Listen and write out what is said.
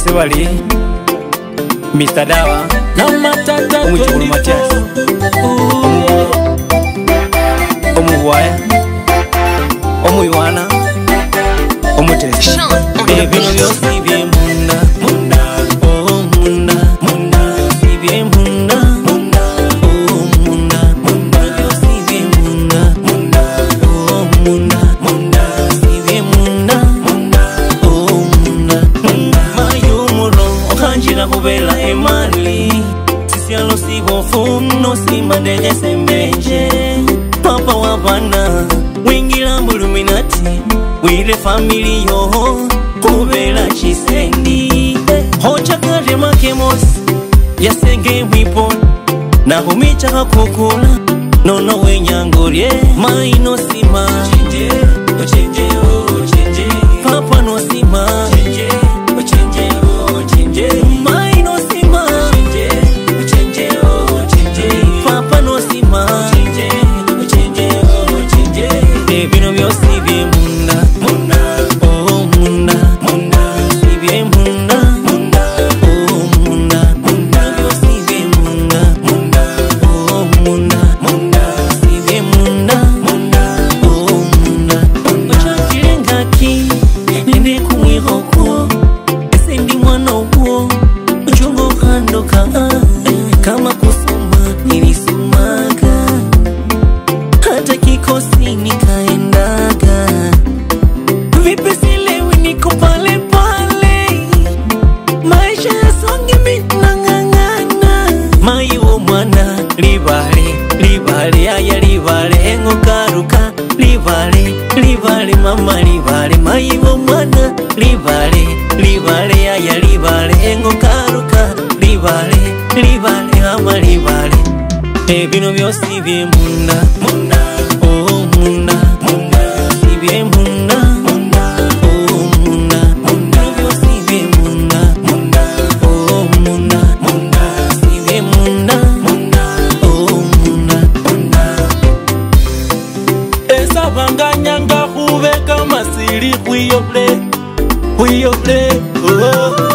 Sebali Mr. Dawa Omuchukulu Matias Omuwaya Omuywana Omutesi Ebino byosi bye munda Oh munda Si bye munda Oh munda byosi bye munda Oh munda Si bye munda Oh munda Mayumuro okanjira kubela emali Sisialo sibofu no simadege sembeje Papa wabana Wingira mbuluminati Wile family yo Kubela chisendi Hocha kare makemos Yasenge mwipon Na humicha kakukula Nono wenyangorie Maino sima Chenje, o chenje, o chenje Papa no sima Chenje, o chenje, o chenje Maino sima Chenje, o chenje, o chenje Papa no sima Chenje, o chenje, o chenje Ebino byosi bye munda Oh munda Si bye munda Oh munda byosi bye munda Oh munda Si bye munda Oh munda Ochakile ngaki Nende kumwihoko Ese ndi mwana uwo Uchongo kandoka Kama kusoma nilisumaga Hata kikosi nikaendaga Vipi silewi niko pale pale Maisha ya songi minangangana Mayiwo mwana Libale aya libale Ngokaruka Libale mama libale Mayiwo mwana Libale aya libale Ngokaruka Libale ama libale Ebino byosi bye munda Oh munda Si bye munda Oh munda byosi bye munda Oh munda Si bye munda Oh munda Esa banganyanga kubeka masiri Huyoble Oh